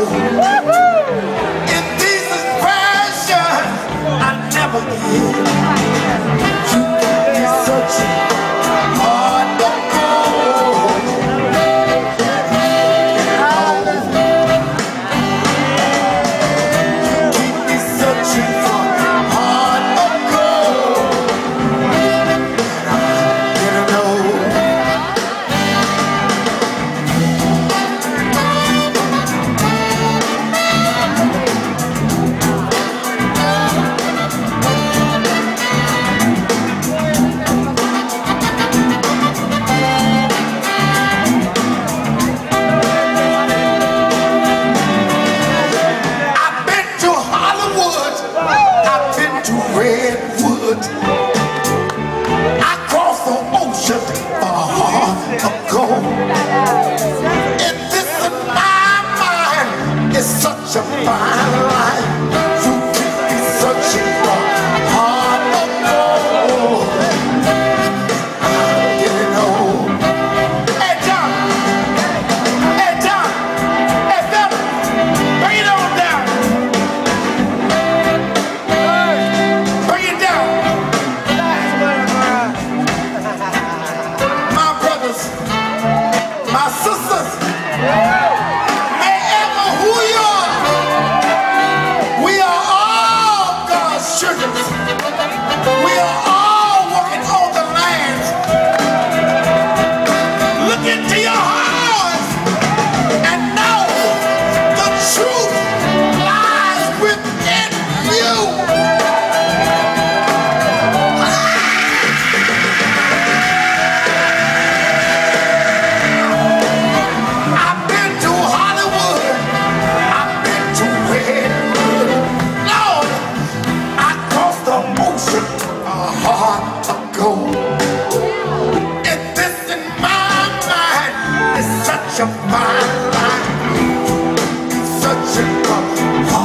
If this is passion, I never give. You got me searching hard to go. Keep me searching for hard to go. Get to know. Redwood, I crossed the ocean ago. And this in my mind is such a fine line. You keep me searching for hard to go. I'm getting old. Hey John, hey John, hey Philip, bring it on down. My sisters, wherever who you are, we are all God's children. We are all working on the land. Look into your hearts and know the truth lies within you. And this in my mind is such a fine line. Such a